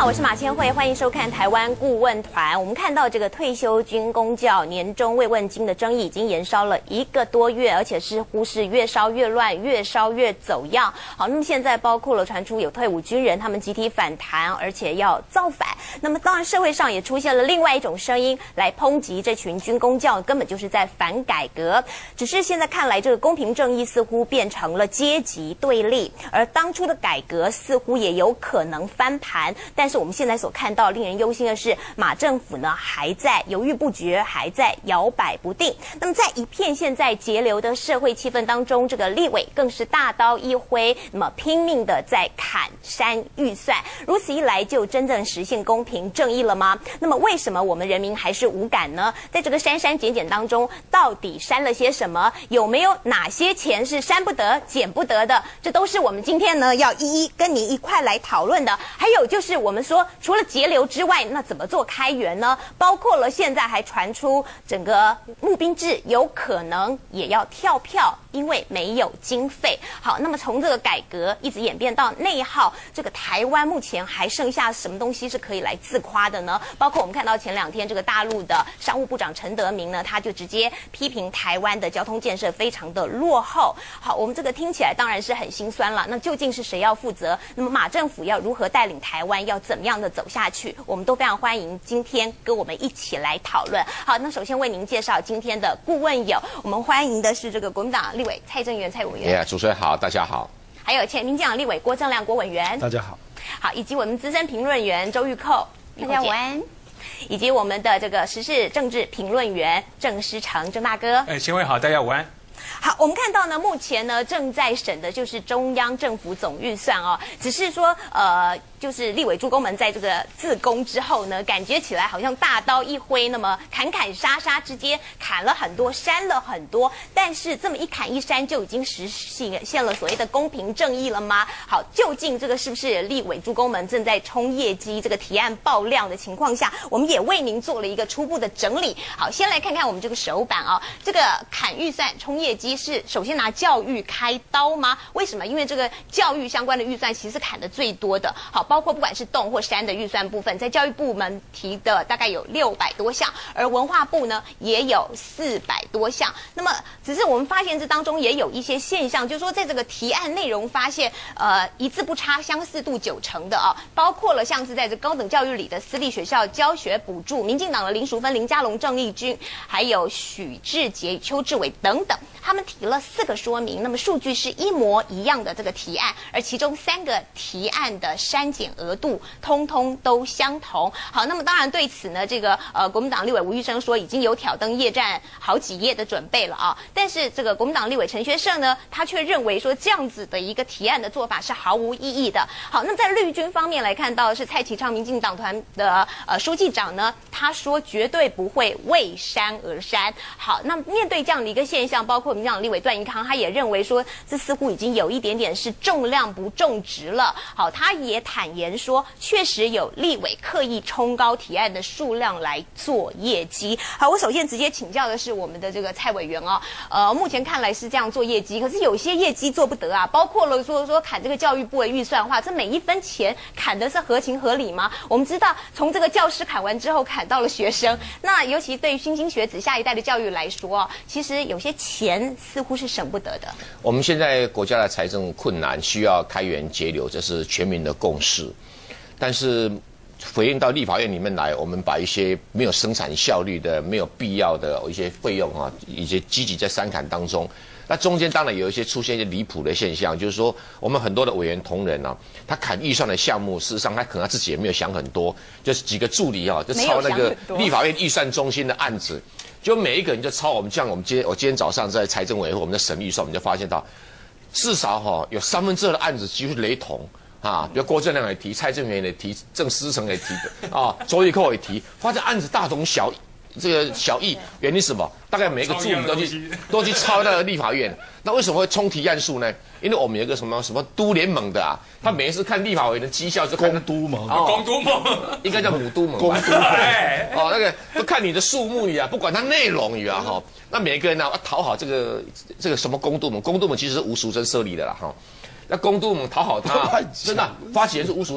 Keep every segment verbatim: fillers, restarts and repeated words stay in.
我是马千惠，欢迎收看台湾顾问团。我们看到这个退休军公教年终慰问金的争议已经延烧了一个多月，而且似乎是越烧越乱，越烧越走样。好，那么现在包括了传出有退伍军人他们集体反弹，而且要造反。那么当然社会上也出现了另外一种声音来抨击这群军公教根本就是在反改革。只是现在看来，这个公平正义似乎变成了阶级对立，而当初的改革似乎也有可能翻盘。但是我们现在所看到令人忧心的是，马政府呢还在犹豫不决，还在摇摆不定。那么在一片现在节流的社会气氛当中，这个立委更是大刀一挥，那么拼命的在砍删预算。如此一来，就真正实现公平正义了吗？那么为什么我们人民还是无感呢？在这个删删减减当中，到底删了些什么？有没有哪些钱是删不得、减不得的？这都是我们今天呢要一一跟您一块来讨论的。还有就是我们说，除了节流之外，那怎么做开源呢？包括了现在还传出整个募兵制有可能也要跳票，因为没有经费。好，那么从这个改革一直演变到内耗，这个台湾目前还剩下什么东西是可以来自夸的呢？包括我们看到前两天这个大陆的商务部长陈德明呢，他就直接批评台湾的交通建设非常的落后。好，我们这个听起来当然是很心酸了。那究竟是谁要负责？那么马政府要如何带领台湾，要怎么样的走下去？我们都非常欢迎今天跟我们一起来讨论。好，那首先为您介绍今天的顾问有，我们欢迎的是这个国民党立委蔡正元蔡委员。 哎呀，主持人好，大家好。 还有前民进党立委郭正亮郭委员。 大家好。 好，以及我们资深评论员周玉蔻。 大家午安。 以及我们的这个时事政治评论员郑诗成郑大哥。 哎，千惠好，大家午安。 好，我们看到呢，目前呢正在审的就是中央政府总预算哦，只是说呃。就是立委诸公们在这个自公之后呢，感觉起来好像大刀一挥，那么砍砍杀杀之间砍了很多，删了很多，但是这么一砍一删就已经实现了所谓的公平正义了吗？好，究竟这个是不是立委诸公们正在冲业绩？这个提案爆量的情况下，我们也为您做了一个初步的整理。好，先来看看我们这个手板哦，这个砍预算冲业绩是首先拿教育开刀吗？为什么？因为这个教育相关的预算其实是砍的最多的。好，包括不管是动或删的预算部分，在教育部门提的大概有六百多项，而文化部呢也有四百多项。那么，只是我们发现这当中也有一些现象，就是说在这个提案内容发现，呃，一字不差，相似度九成的啊，包括了像是在这高等教育里的私立学校教学补助，民进党的林淑芬、林佳龙、郑丽君，还有许志杰、邱志伟等等，他们提了四个说明，那么数据是一模一样的这个提案，而其中三个提案的删减额度通通都相同。好，那么当然对此呢，这个呃国民党立委吴玉生说已经有挑灯夜战好几页的准备了啊，但是这个国民党立委陈学圣呢，他却认为说这样子的一个提案的做法是毫无意义的。好，那么在绿军方面来看到是蔡其昌民进党团的呃书记长呢，他说绝对不会为删而删。好，那面对这样的一个现象，包括民进党立委段宜康，他也认为说这似乎已经有一点点是重量不重质了。好，他也坦言说，确实有立委刻意冲高提案的数量来做业绩。好，我首先直接请教的是我们的这个蔡委员哦，呃，目前看来是这样做业绩，可是有些业绩做不得啊，包括了说说砍这个教育部的预算的话，这每一分钱砍的是合情合理吗？我们知道，从这个教师砍完之后，砍到了学生，那尤其对于新兴学子下一代的教育来说哦，其实有些钱似乎是省不得的。 我们现在国家的财政困难，需要开源节流，这是全民的共识。但是回应到立法院里面来，我们把一些没有生产效率的、没有必要的一些费用啊，一些积极在删砍当中。那中间当然有一些出现一些离谱的现象，就是说我们很多的委员同仁啊，他砍预算的项目，事实上他可能他自己也没有想很多，就是几个助理啊，就抄那个立法院预算中心的案子，就每一个人就抄我们，像我们今天我今天早上在财政委员会我们的审预算，我们就发现到，至少哈、哦、有三分之二的案子几乎雷同。啊，比如郭正亮也提，蔡正元也提，郑思成也提的啊，周玉蔻也提，发现案子大同小异，这个小异，原因是什么？大概每一个助理都去都去抄那个立法院，那为什么会冲提案数呢？因为我们有一个什么什么都联盟的啊，他每一次看立法委员的绩效就看公都盟， 哦、 公都盟应该叫母都盟， 公都盟， 哦，那个都看你的数目呀，不管它内容呀哈。那每个人呢、啊，要讨好这个这个什么公都盟，公都盟其实是吴淑珍设立的啦哈。那公都盟讨好他，真的、啊、发起人是吴淑珍，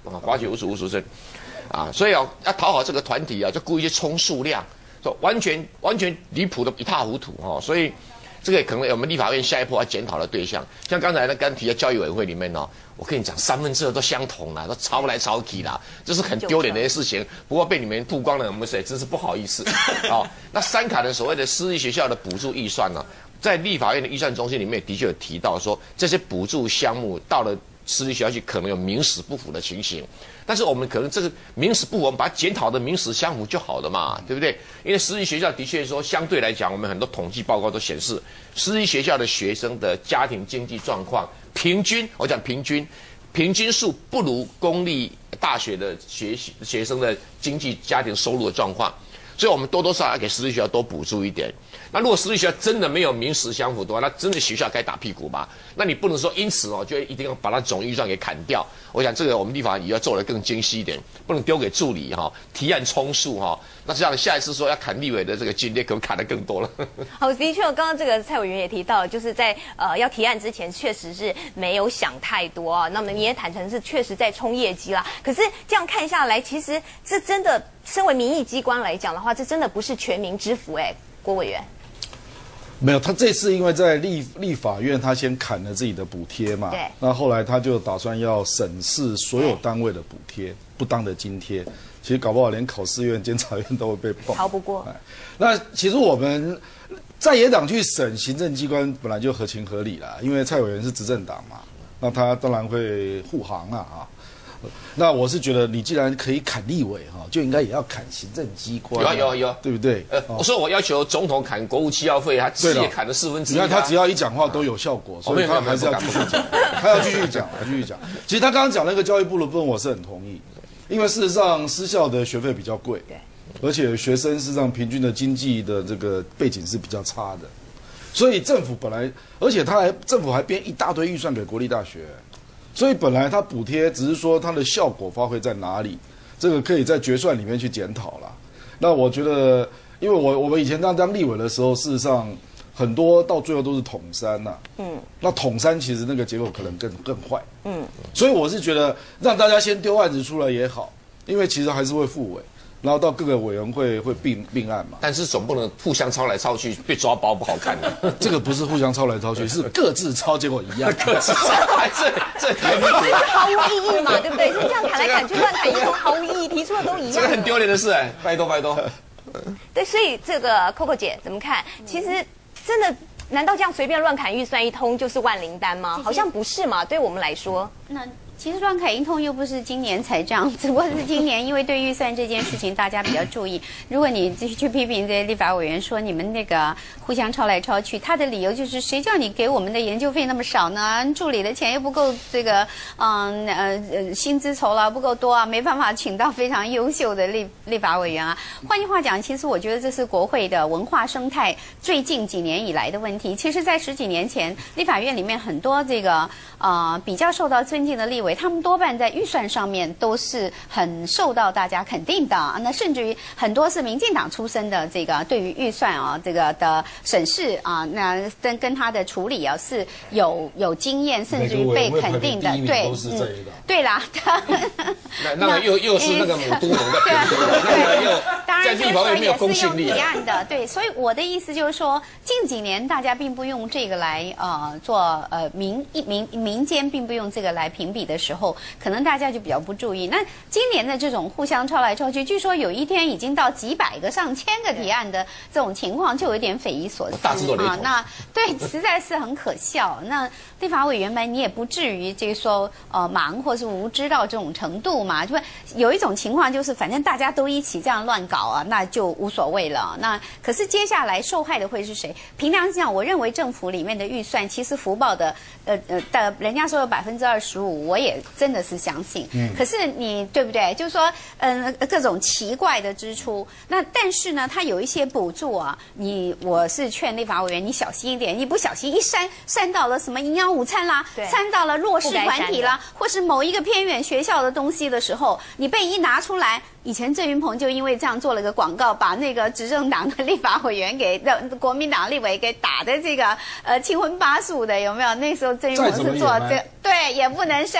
啊，滑雪无属无属生，啊，所以啊，要讨好这个团体啊，就故意去冲数量，说完全完全离谱的一塌糊涂哦，所以。这个可能我们立法院下一步要检讨的对象，像刚才呢，刚提的教育委员会里面哦，我跟你讲，三分之二都相同啦，都抄来抄去啦，这是很丢脸的一件事情。不过被你们曝光了，我们谁真是不好意思。哦，那三卡的所谓的私立学校的补助预算呢，在立法院的预算中心里面的确有提到说，这些补助项目到了私立学校去可能有名实不符的情形。但是我们可能这个名实不符，我们把它检讨的名实相符就好了嘛，对不对？因为私立学校的确说，相对来讲，我们很多统计报告都显示，私立学校的学生的家庭经济状况平均，我讲平均，平均数不如公立大学的学习学生的经济家庭收入的状况。所以我们多多少少要给私立学校多补助一点。那如果私立学校真的没有名实相符的话，那真的学校该打屁股吧？那你不能说因此哦，就一定要把它总预算给砍掉。我想这个我们立法也要做得更精细一点，不能丢给助理哈、哦，提案充数哈、哦。那这样下一次说要砍立委的这个金额，可能砍得更多了。 好，的确，刚刚这个蔡委员也提到，就是在呃要提案之前，确实是没有想太多啊。那么你也坦诚是确实在冲业绩啦。可是这样看下来，其实这真的。身为民意机关来讲的话，这真的不是全民之福哎，郭委员。 没有，他这次因为在立立法院，他先砍了自己的补贴嘛， 对。 那后来他就打算要审视所有单位的补贴，不当的津贴。其实搞不好连考试院、监察院都会被爆。 逃不过。 那其实我们在野党去审行政机关本来就合情合理啦，因为蔡委员是执政党嘛，那他当然会护航啊啊。那我是觉得，你既然可以砍立委哈，就应该也要砍行政机关、啊。 有有有， 对不对？ 呃，我说我要求总统砍国务机要费，他自己也砍了四分之一。 你看他只要一讲话都有效果，所以他还是要继续讲，他要继续讲，继续讲。其实他刚刚讲那个教育部的部分，我是很同意，因为事实上私校的学费比较贵，对，而且学生事实上平均的经济的这个背景是比较差的，所以政府本来，而且他还政府还编一大堆预算给国立大学。所以本来它补贴只是说它的效果发挥在哪里，这个可以在决算里面去检讨啦。那我觉得，因为我我们以前当当立委的时候，事实上很多到最后都是统三呐、啊。嗯。那统三其实那个结果可能更更坏。嗯。所以我是觉得让大家先丢案子出来也好，因为其实还是会复委。然后到各个委员会会并并案嘛， 但是总不能互相抄来抄去，被抓包不好看的。 这个不是互相抄来抄去，是各自抄，结果一样。 各自抄，这这太离谱了，毫无意义嘛，对不对？是这样砍来砍去，乱砍一通，毫无意义，提出的都一样。 这个很丢脸的事哎，拜托拜托。 对，所以这个 Coco 姐怎么看？其实真的，难道这样随便乱砍预算一通就是万灵丹吗？好像不是嘛，对我们来说。 那。其实乱砍一通又不是今年才这样，只不过是今年因为对预算这件事情大家比较注意。如果你继续去批评这些立法委员说你们那个互相抄来抄去，他的理由就是谁叫你给我们的研究费那么少呢？助理的钱又不够这个嗯呃呃薪资酬劳不够多啊，没办法请到非常优秀的立立法委员啊。换句话讲，其实我觉得这是国会的文化生态最近几年以来的问题。其实，在十几年前，立法院里面很多这个呃比较受到尊敬的立委。他们多半在预算上面都是很受到大家肯定的，那甚至于很多是民进党出身的，这个对于预算啊这个的审视啊，那跟跟他的处理啊是有有经验，甚至于被肯定的。对，嗯，对啦。 那那又又是那个母都农的偏多，那个又在立法院没有公信力。 提案的，对，所以我的意思就是说，近几年大家并不用这个来呃做呃民民民间并不用这个来评比的时候，可能大家就比较不注意。那今年的这种互相抄来抄去，据说有一天已经到几百个、上千个提案的这种情况，就有点匪夷所思啊。那对，实在是很可笑。那立法委员们，你也不至于就是说呃忙或是无知到这种程度嘛？就有一种情况就是，反正大家都一起这样乱搞啊，那就无所谓了。那可是接下来受害的会是谁？凭良心讲，我认为政府里面的预算，其实福报的呃呃的，人家说有百分之二十五，我也真的是相信。嗯。可是你对不对？就是说，嗯、呃，各种奇怪的支出。那但是呢，它有一些补助啊，你我是劝立法委员，你小心一点，你不小心一删删到了什么营养午餐啦，删到了弱势团体啦，或是某一个偏远学校的东西的时候，你被一拿出来。以前郑云鹏就因为这样做了个广告，把那个执政党的立法委员给国民党立委给打的这个呃七荤八素的，有没有？那时候郑云鹏是做这对也不能删，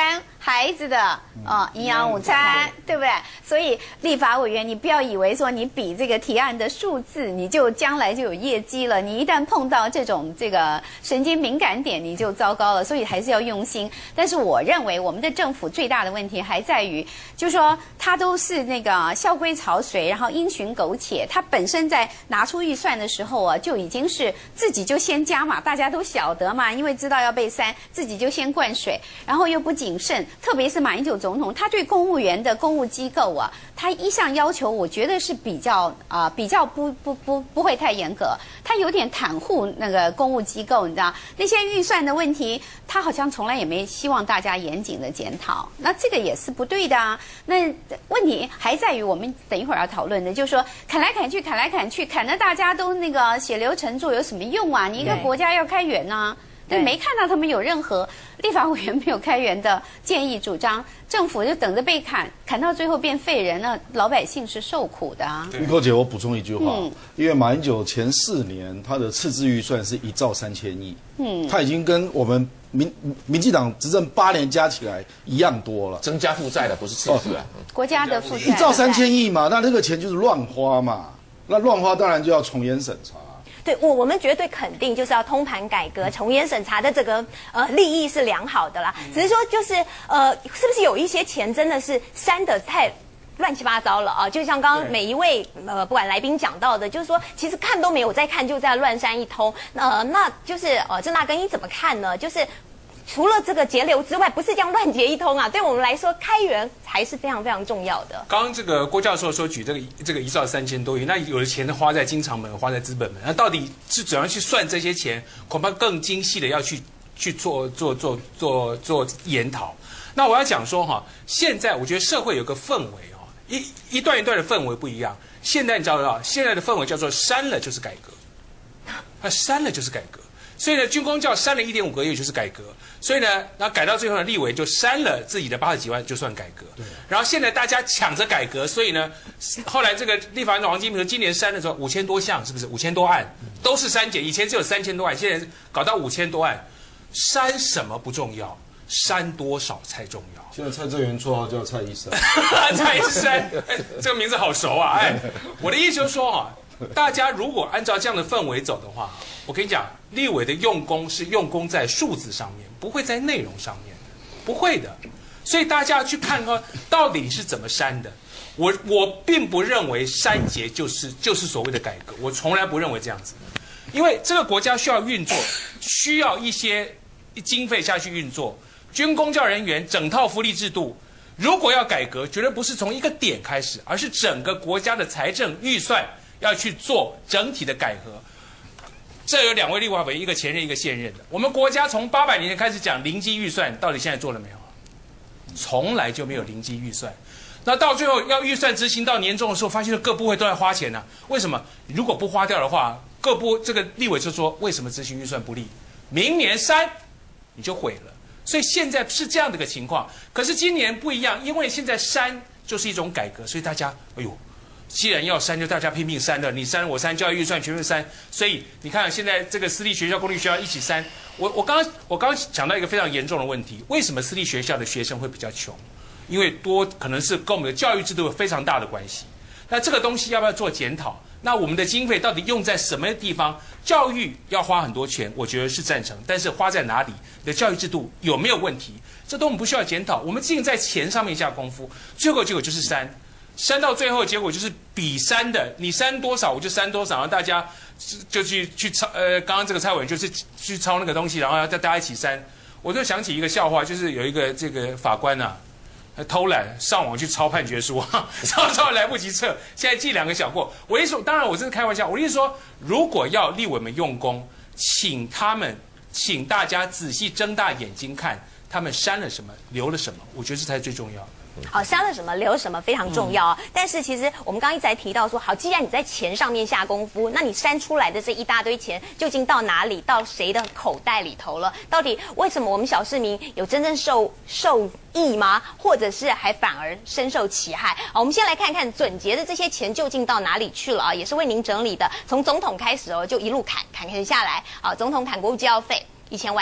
孩子的啊营养午餐，对不对？所以立法委员，你不要以为说你比这个提案的数字，你就将来就有业绩了。你一旦碰到这种这个神经敏感点，你就糟糕了。所以还是要用心。但是我认为我们的政府最大的问题还在于，就是说它都是那个校规曹随，然后因循苟且。它本身在拿出预算的时候啊，就已经是自己就先加码，大家都晓得嘛，因为知道要被删，自己就先灌水，然后又不谨慎。特别是马英九总统，他对公务员的公务机构啊，他一向要求，我觉得是比较啊、呃、比较不不不不会太严格，他有点袒护那个公务机构，你知道那些预算的问题，他好像从来也没希望大家严谨的检讨，那这个也是不对的啊。那问题还在于我们等一会儿要讨论的，就是说砍来砍去，砍来砍去，砍得大家都那个血流成河，有什么用啊？你一个国家要开源啊。但没看到他们有任何立法委员没有开源的建议主张，政府就等着被砍，砍到最后变废人，那老百姓是受苦的啊。 玉蔻姐，我补充一句话，嗯、因为马英九前四年他的赤字预算是一兆三千亿，嗯，他已经跟我们民民进党执政八年加起来一样多了， 增加负债的不是赤字啊， 国家的负债一兆三千亿嘛，那那个钱就是乱花嘛，那乱花当然就要从严审查。 对我，我们绝对肯定就是要通盘改革、从严审查的这个呃利益是良好的啦。只是说就是呃，是不是有一些钱真的是删的太乱七八糟了啊？就像刚刚每一位呃不管来宾讲到的，就是说其实看都没有在看，就在乱删一通。呃，那就是呃郑大哥你怎么看呢？就是除了这个节流之外，不是这样乱结一通啊。对我们来说，开源还是非常非常重要的。 刚刚这个郭教授说举这个这个一兆三千多亿，那有的钱花在经常门，花在资本门，那到底是怎样去算这些钱？恐怕更精细的要去去做做做做做研讨。那我要讲说哈，现在我觉得社会有个氛围哦，一一段一段的氛围不一样。现在你知道不知道？现在的氛围叫做删了就是改革，那删了就是改革。所以呢，军公教删了一点五个月就是改革，所以呢，然后改到最后呢，立委就删了自己的八十几万就算改革。然后现在大家抢着改革，所以呢，后来这个立法院长王金平说，今年删的时候五千多项，是不是五千多案都是删减？以前只有三千多案，现在搞到五千多案，删什么不重要，删多少才重要。 现在蔡正元绰号叫蔡医生， 蔡医生，哎，这个名字好熟啊！哎，我的意思就是说啊。大家如果按照这样的氛围走的话，我跟你讲，立委的用功是用功在数字上面，不会在内容上面的，不会的。所以大家要去看看到底是怎么删的。我我并不认为删节就是就是所谓的改革，我从来不认为这样子，因为这个国家需要运作，需要一些经费下去运作，军公教人员整套福利制度。如果要改革，绝对不是从一个点开始，而是整个国家的财政预算。要去做整体的改革，这有两位立法委员，一个前任，一个现任的。我们国家从八百年前开始讲零基预算，到底现在做了没有？从来就没有零基预算。那到最后要预算执行到年终的时候，发现各部会都在花钱呢、啊。为什么？如果不花掉的话，各部这个立委就说为什么执行预算不利？明年删你就毁了。所以现在是这样的一个情况。可是今年不一样，因为现在删就是一种改革，所以大家哎呦。既然要删，就大家拼命删了。你删我删，教育预算全部删。所以你看，现在这个私立学校、公立学校一起删。我我刚刚我刚刚讲到一个非常严重的问题：为什么私立学校的学生会比较穷？因为多可能是跟我们的教育制度有非常大的关系。那这个东西要不要做检讨？那我们的经费到底用在什么地方？教育要花很多钱，我觉得是赞成。但是花在哪里？你的教育制度有没有问题？这都我们不需要检讨。我们尽在钱上面下功夫。最后结果就是删。删到最后，结果就是比删的，你删多少我就删多少，然后大家就去去抄。呃，刚刚这个蔡委员就是去抄那个东西，然后要大家一起删。我就想起一个笑话，就是有一个这个法官啊，偷懒上网去抄判决书，抄抄来不及测，现在记两个小过。我一说，当然我这是开玩笑，我一说，如果要立委们用功，请他们，请大家仔细睁大眼睛看，他们删了什么，留了什么，我觉得这才是最重要的。 好，删了什么留什么非常重要啊、嗯！但是其实我们刚刚一直在提到说，好，既然你在钱上面下功夫，那你删出来的这一大堆钱究竟到哪里，到谁的口袋里头了？到底为什么我们小市民有真正受受益吗？或者是还反而深受其害？好，我们先来看看准结的这些钱究竟到哪里去了啊？也是为您整理的，从总统开始哦，就一路砍砍砍下来啊！总统砍国务机要费一千万。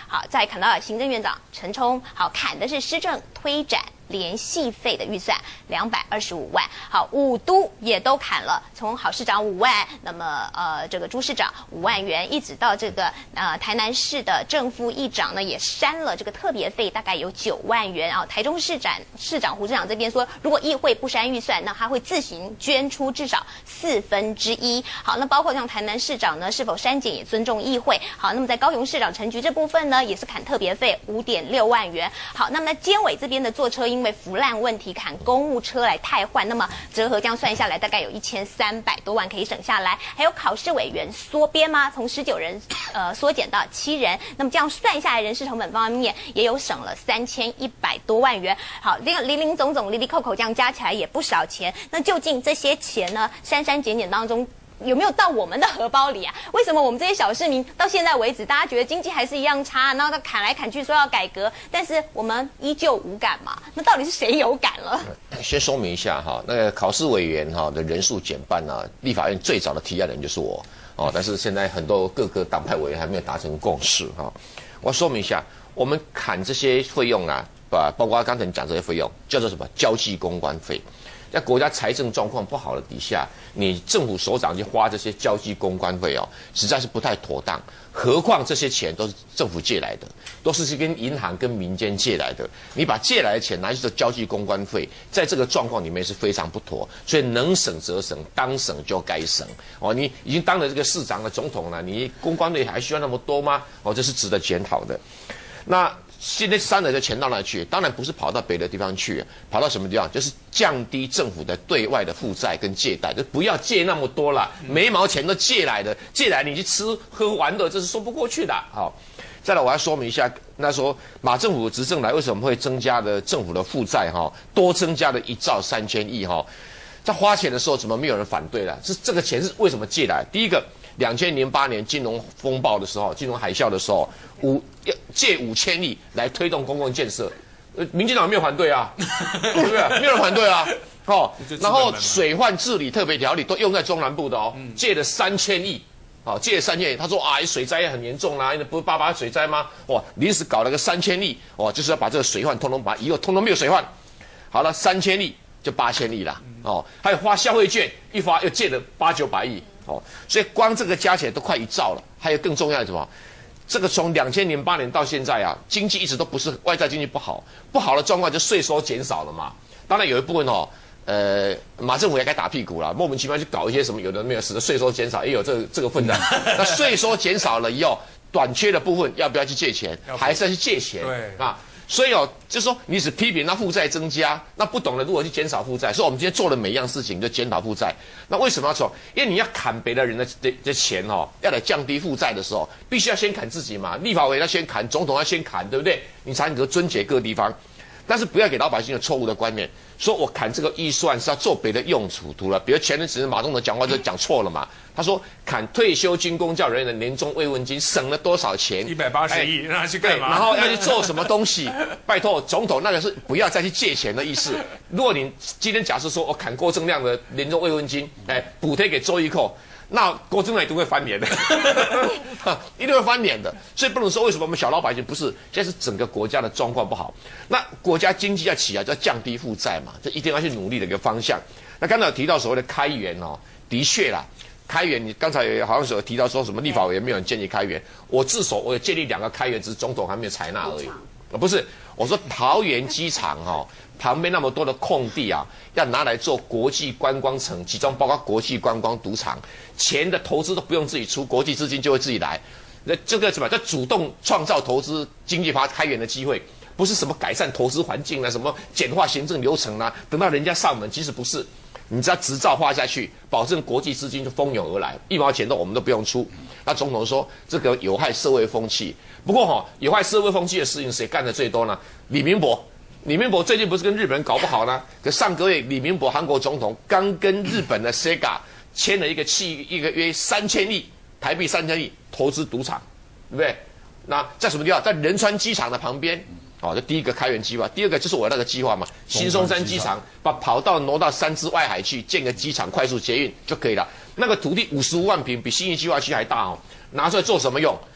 好，再砍到行政院长陈冲，好，砍的是施政推展联系费的预算两百二十五万，好，五都也都砍了，从郝市长五万，那么呃这个朱市长五万元，一直到这个呃台南市的正副议长呢也删了这个特别费，大概有九万元啊。台中市长市长胡市长这边说，如果议会不删预算，那他会自行捐出至少四分之一。好，那包括像台南市长呢是否删减也尊重议会。好，那么在高雄市长陈菊这部分呢也是砍特别费五点六万元。好，那么监委这边的坐车因为腐烂问题砍公务车来汰换，那么折合这样算下来大概有一千三百多万可以省下来。还有考试委员缩编吗？从十九人呃缩减到七人，那么这样算下来人事成本方面也有省了三千一百多万元。好，这个零零总总、零零扣扣这样加起来也不少钱。那究竟这些钱呢，删删减减当中有没有到我们的荷包里啊？为什么我们这些小市民到现在为止，大家觉得经济还是一样差，然后他砍来砍去说要改革，但是我们依旧无感嘛？那到底是谁有感了？ 先说明一下哈，那个考试委员哈的人数减半啊，立法院最早的提案人就是我哦，但是现在很多各个党派委员还没有达成共识哈。我说明一下，我们砍这些费用啊，把包括刚才你讲这些费用叫做什么交际公关费。在国家财政状况不好的底下，你政府首长去花这些交际公关费哦，实在是不太妥当。何况这些钱都是政府借来的，都是跟银行跟民间借来的。你把借来的钱拿去做交际公关费，在这个状况里面是非常不妥。所以能省则省，当省就该省。哦，你已经当了这个市长的总统了，你公关费还需要那么多吗？哦，这是值得检讨的。那现在删了这钱到哪去？当然不是跑到别的地方去，跑到什么地方？就是降低政府的对外的负债跟借贷，就不要借那么多了，没毛钱都借来的，借来你去吃喝玩乐，这是说不过去的。好，再来我要说明一下，那时候马政府执政来为什么会增加的政府的负债哈，多增加了一兆三千亿哈，在花钱的时候怎么没有人反对了？是这个钱是为什么借来？第一个。两千零八年金融风暴的时候，金融海啸的时候，五借五千亿来推动公共建设，呃，民进党没有反对啊，对不对？没有人反对啊，哦，然后水患治理特别条例都用在中南部的哦，嗯、借了三千亿，哦，借了三千亿，他说啊，水灾很严重啦、啊，不是八八水灾吗？哇，临时搞了个三千亿，哦，就是要把这个水患通通把以后通通没有水患，好了，三千亿就八千亿啦，哦，还有发消费券，一发又借了八九百亿。哦，所以光这个加起来都快一兆了。还有更重要的什么？这个从两千零八年到现在啊，经济一直都不是外在经济不好，不好的状况就税收减少了嘛。当然有一部分哦，呃，马政府也该打屁股了，莫名其妙去搞一些什么有的没有，使得税收减少，也有这个这个份的。那税收减少了以后，短缺的部分要不要去借钱？还是要去借钱？对啊。所以哦，就是说你只批评那负债增加，那不懂得如何去减少负债。所以我们今天做的每一样事情就检讨负债。那为什么要做？因为你要砍别的人的的的钱哦，要来降低负债的时候，必须要先砍自己嘛。立法委员要先砍，总统要先砍，对不对？你才能够尊解各地方。但是不要给老百姓有错误的观念，说我砍这个预算是要做别的用途了。比如前阵子马总统讲话就讲错了嘛，他说砍退休军公教人员的年终慰问金省了多少钱？ 一百八十亿，让他去干嘛？ 然后要去做什么东西？拜托总统，那个是不要再去借钱的意思。如果你今天假设说我砍郭正亮的年终慰问金，哎，补贴给周一蔻。那郭正亮一定会翻脸的，一定会翻脸的，所以不能说为什么我们小老百姓不是，现在是整个国家的状况不好，那国家经济要起来就要降低负债嘛，这一定要去努力的一个方向。那刚才有提到所谓的开源哦，的确啦，开源你刚才好像有提到说什么立法委员没有人建议开源，我自首我有建立两个开源，只是总统还没有采纳而已，啊不是，我说桃园机场哦。旁边那么多的空地啊，要拿来做国际观光城，其中包括国际观光赌场，钱的投资都不用自己出，国际资金就会自己来。那这个什么？叫主动创造投资经济发开源的机会，不是什么改善投资环境啊，什么简化行政流程啊，等到人家上门，其实不是。你只要执照画下去，保证国际资金就蜂拥而来，一毛钱都我们都不用出。那总统说这个有害社会风气，不过哈、哦，有害社会风气的事情谁干的最多呢？李明博。李明博最近不是跟日本人搞不好呢？可上个月，李明博韩国总统刚跟日本的 Sega 签了一个契一个约三千亿台币三千亿投资赌场，对不对？那在什么地方？在仁川机场的旁边，哦，这第一个开源计划。第二个就是我那个计划嘛，新松山机场把跑道挪到三芝外海去建个机场快速捷运就可以了。那个土地五十五万坪，比新义计划区还大哦，拿出来做什么用？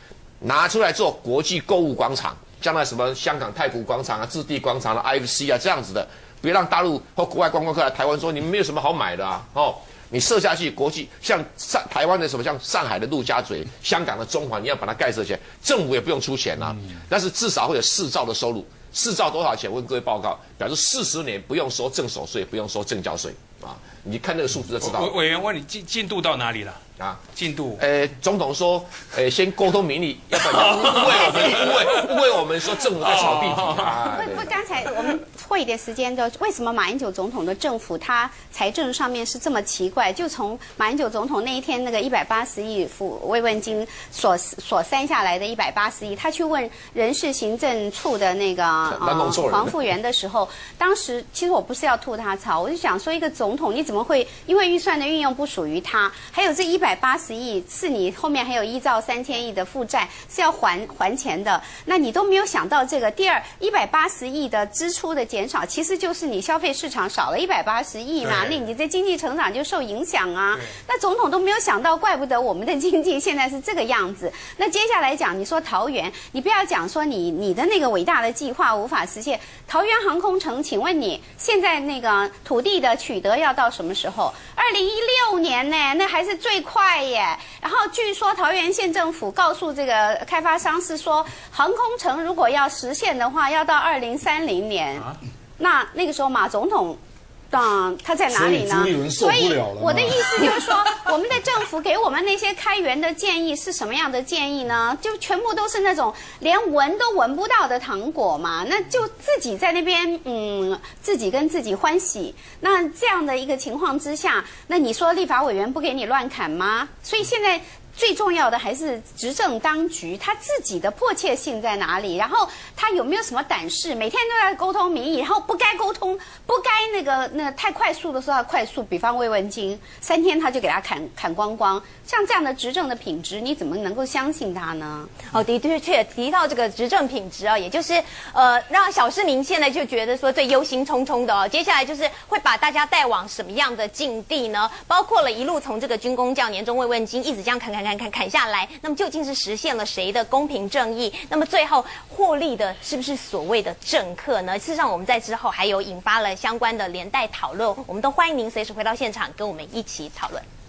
拿出来做国际购物广场，将来什么香港太古广场啊、置地广场啊、I F C 啊这样子的，别让大陆或国外观光客来台湾说你们没有什么好买的啊，哦。你设下去，国际像上台湾的什么，像上海的陆家嘴、香港的中环，你要把它盖设起来，政府也不用出钱啊，嗯、但是至少会有四兆的收入。四兆多少钱？我跟各位报告，表示四十年不用收证手税，不用收证交税啊！你看那个数字就知道了。 委员问你进进度到哪里了？啊，进度？ 呃，总统说，呃，先沟通民意，要不然误会我们，误会误会我们说政府在炒地皮啊。 不不，刚才我们会的时间就为什么马英九总统的政府他财政上面是这么奇怪？就从马英九总统那一天那个一百八十亿付慰问金所所删下来的一百八十亿，他去问人事行政处的那个呃黄复原的时候，当时其实我不是要吐他槽，我就想说一个总统你怎么会因为预算的运用不属于他，还有这一百八十亿是你后面还有依照三千亿的负债是要还还钱的，那你都没有想到这个。第二，一百八十亿的支出的减少，其实就是你消费市场少了一百八十亿嘛，那你的经济成长就受影响啊。那总统都没有想到，怪不得我们的经济现在是这个样子。那接下来讲，你说桃园，你不要讲说你你的那个伟大的计划无法实现。桃园航空城，请问你现在那个土地的取得要到什么时候？二零一六年呢，那还是最快耶。然后据说桃园县政府告诉这个开发商是说，航空城如果要实现的话，要到二零三零年。啊、那那个时候马总统。嗯，他在哪里呢？所以我的意思就是说，我们的政府给我们那些开源的建议是什么样的建议呢？就全部都是那种连闻都闻不到的糖果嘛，那就自己在那边嗯，自己跟自己欢喜。那这样的一个情况之下，那你说立法委员不给你乱砍吗？所以现在。最重要的还是执政当局他自己的迫切性在哪里，然后他有没有什么胆识，每天都在沟通民意，然后不该沟通不该那个那个太快速的时候要快速，比方慰问金三天他就给他砍砍光光，像这样的执政的品质你怎么能够相信他呢？ 哦，的确提到这个执政品质啊，也就是呃让小市民现在就觉得说最忧心忡忡的哦，接下来就是会把大家带往什么样的境地呢？包括了一路从这个军公教年终慰问金一直这样砍砍砍砍砍下来，那么究竟是实现了谁的公平正义？那么最后获利的是不是所谓的政客呢？事实上，我们在之后还有引发了相关的连带讨论，我们都欢迎您随时回到现场跟我们一起讨论。